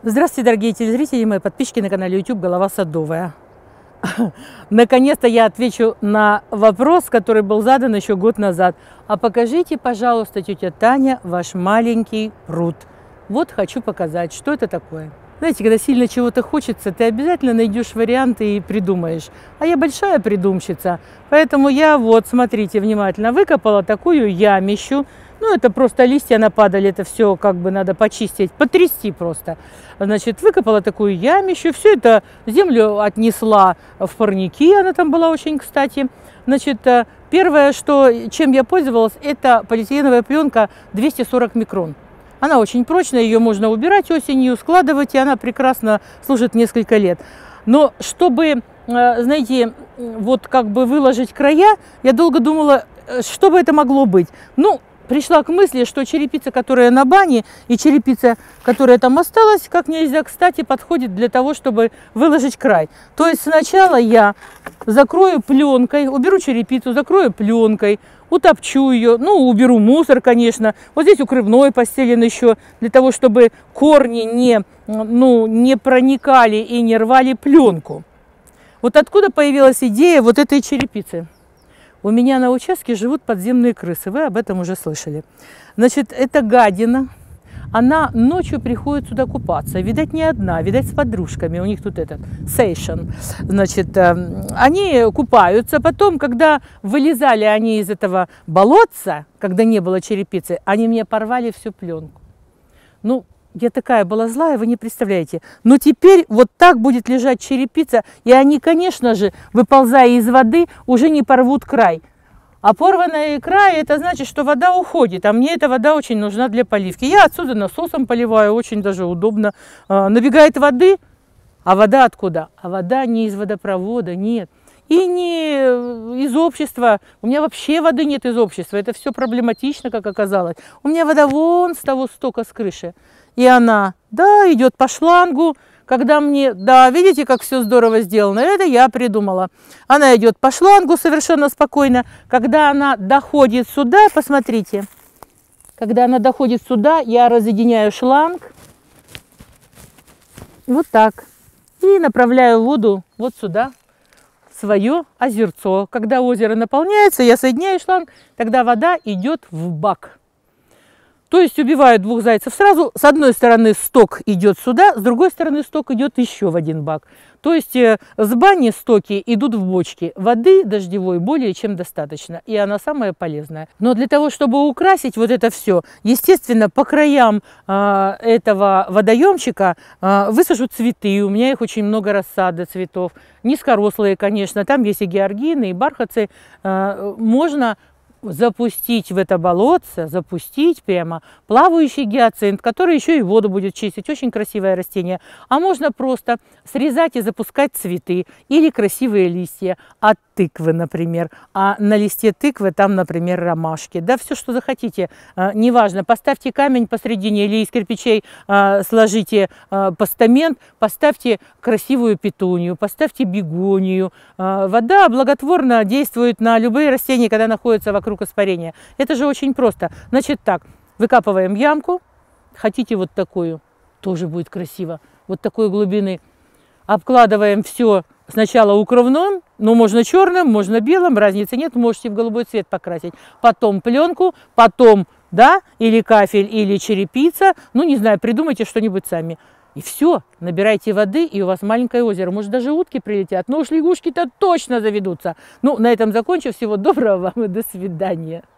Здравствуйте, дорогие телезрители и мои подписчики на канале YouTube «Голова садовая». Наконец-то я отвечу на вопрос, который был задан еще год назад. А покажите, пожалуйста, тетя Таня, ваш маленький пруд. Вот хочу показать, что это такое. Знаете, когда сильно чего-то хочется, ты обязательно найдешь варианты и придумаешь. А я большая придумщица, поэтому я вот, смотрите внимательно, выкопала такую ямищу. Ну, это просто листья нападали, это все как бы надо почистить, потрясти просто. Значит, выкопала такую ямищу, все это землю отнесла в парники, она там была очень кстати. Значит, первое, чем я пользовалась, это полиэтиленовая пленка 240 микрон. Она очень прочная, ее можно убирать осенью, складывать, и она прекрасно служит несколько лет. Но чтобы, знаете, вот как бы выложить края, я долго думала, что бы это могло быть. Ну, пришла к мысли, что черепица, которая на бане, и черепица, которая там осталась, как нельзя кстати подходит для того, чтобы выложить край. То есть сначала я закрою пленкой, уберу черепицу, закрою пленкой, утопчу ее, ну, уберу мусор, конечно. Вот здесь укрывной постелен еще, для того, чтобы корни не проникали и не рвали пленку. Вот откуда появилась идея вот этой черепицы. У меня на участке живут подземные крысы, вы об этом уже слышали. Значит, эта гадина, она ночью приходит сюда купаться. Видать, не одна, видать, с подружками. У них тут этот сейшн. Значит, они купаются. Потом, когда вылезали они из этого болотца, когда не было черепицы, они мне порвали всю пленку. Ну, я такая была злая, вы не представляете. Но теперь вот так будет лежать черепица, и они, конечно же, выползая из воды, уже не порвут край. А порванный край, это значит, что вода уходит, а мне эта вода очень нужна для поливки. Я отсюда насосом поливаю, очень даже удобно. Набегает воды, а вода откуда? А вода не из водопровода, нет. И не из общества. У меня вообще воды нет из общества. Это все проблематично, как оказалось. У меня вода вон с того стока с крыши. И она, да, идет по шлангу. Когда мне, да, видите, как все здорово сделано? Это я придумала. Она идет по шлангу совершенно спокойно. Когда она доходит сюда, посмотрите. Когда она доходит сюда, я разъединяю шланг. Вот так. И направляю воду вот сюда. Свое озерцо. Когда озеро наполняется, я соединяю шланг, тогда вода идет в бак. То есть убиваю двух зайцев сразу. С одной стороны сток идет сюда, с другой стороны сток идет еще в один бак. То есть с бани стоки идут в бочки. Воды дождевой более чем достаточно, и она самая полезная. Но для того, чтобы украсить вот это все, естественно, по краям этого водоемчика высажу цветы. У меня их очень много рассады цветов. Низкорослые, конечно. Там есть и георгины, и бархатцы. Можно запустить в это болотце, запустить прямо плавающий гиацинт, который еще и воду будет чистить. Очень красивое растение. А можно просто срезать и запускать цветы или красивые листья от тыквы, например. А на листе тыквы там, например, ромашки. Да, все, что захотите. Неважно. Поставьте камень посредине или из кирпичей сложите постамент, поставьте красивую петунию, поставьте бегонию. Вода благотворно действует на любые растения, когда находятся вокруг испарения. Это же очень просто. Значит так, выкапываем ямку. Хотите вот такую? Тоже будет красиво. Вот такой глубины. Обкладываем все сначала укрывным, но можно черным, можно белым, разницы нет, можете в голубой цвет покрасить. Потом пленку, потом, да, или кафель, или черепица. Ну, не знаю, придумайте что-нибудь сами. И все, набирайте воды, и у вас маленькое озеро. Может, даже утки прилетят, но уж лягушки-то точно заведутся. Ну, на этом закончу. Всего доброго вам и до свидания.